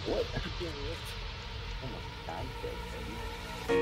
What? Oh my god, baby.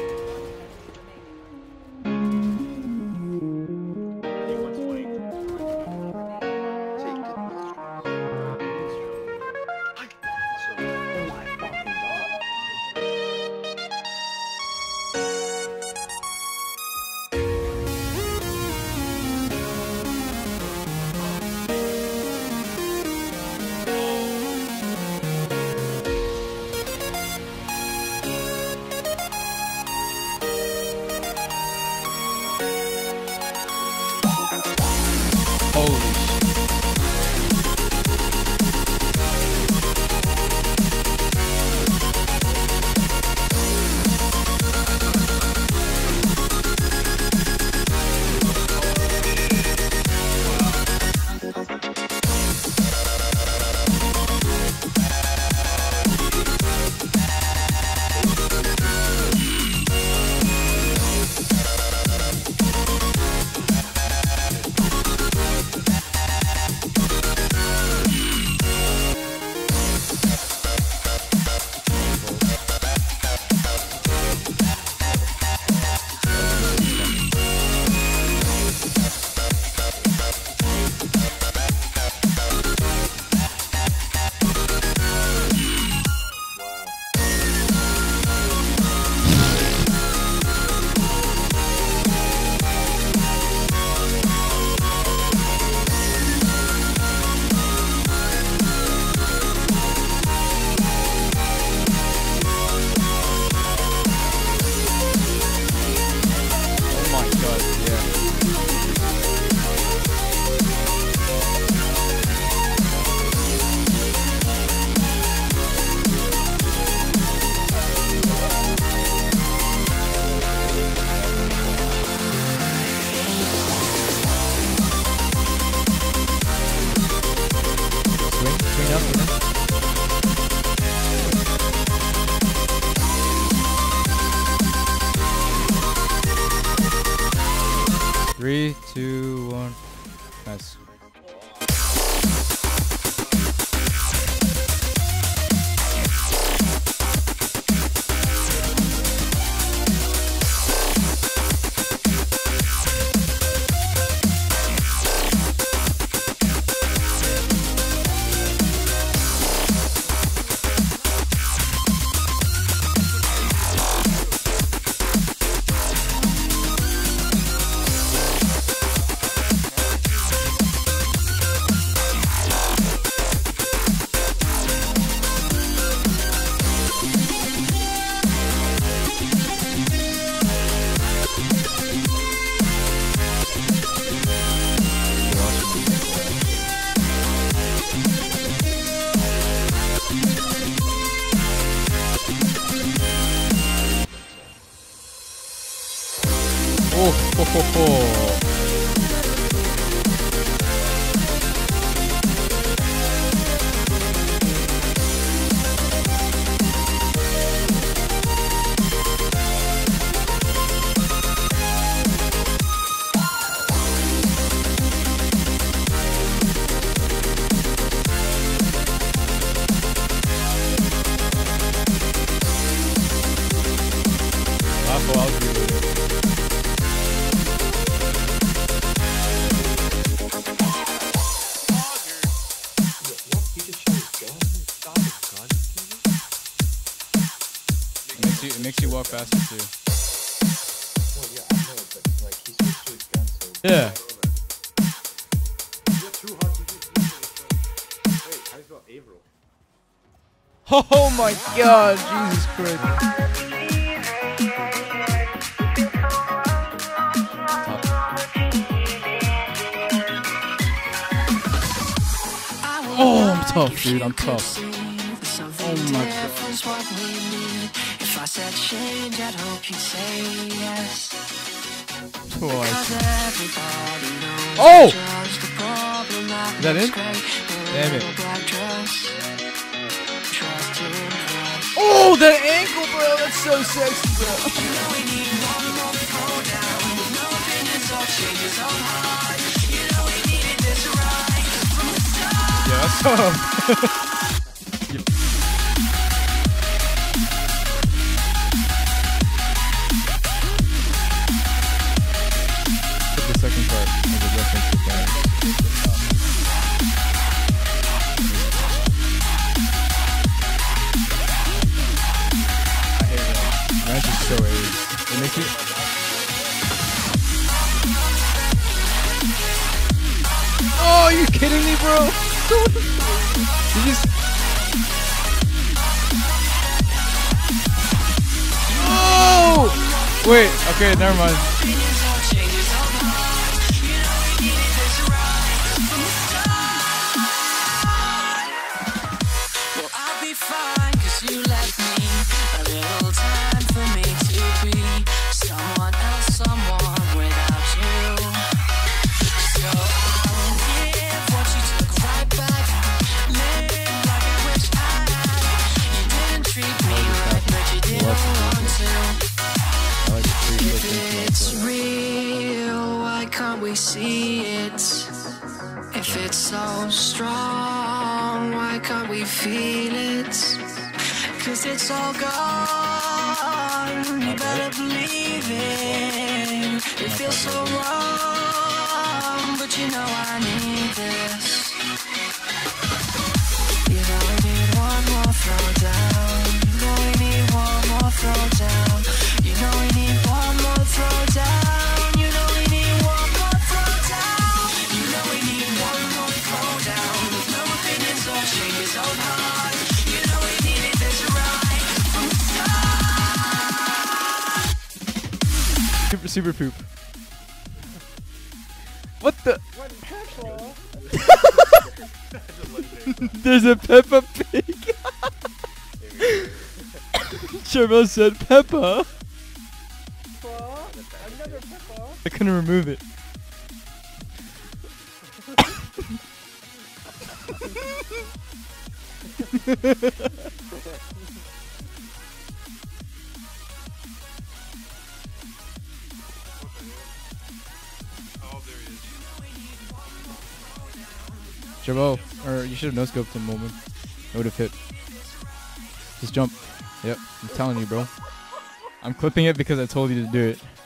Three, two, one. Nice. Oh, ho, ho, ho. I'll agree with it. It makes you walk faster too. Well, yeah, I know, but like he switched to his gun, so Yeah. You're too hard to use. Wait, how do you spell Averill? Oh my god, Jesus Christ. Oh, I'm tough, dude. I'm tough. Oh my god. If I said change, I'd hope you'd say yes. Twice. Oh! Is that it? Damn it. Oh, that ankle, bro. That's so sexy, bro. Yeah, that's tough. bro. Did you oh! Wait, okay, never mind. Well, I'll be fine, 'cause you left me a little time for me to be someone else, someone without you. So I'll give what you took right back. Live like I wish I had. You didn't treat me right, but you didn't want to. If it's real, why can't we see it? If it's so strong, why can't we feel it? 'Cause it's all gone, you better believe it. It feels so wrong, but you know I need this. You know we need one more throwdown. You know we need one more throwdown. You know we need one more throwdown. You know we need one more throwdown. You know we need one more throwdown. No opinions or changes of heart. You know we needed this right from the start. Super poop. What the? What pepper? There's a Peppa Pig. Cherville said Peppa. Another pepper? I couldn't remove it. Oh, there he is. Cherville, or you should have no-scoped him, moment. It would have hit. Just jump. Yep, I'm telling you, bro. I'm clipping it because I told you to do it.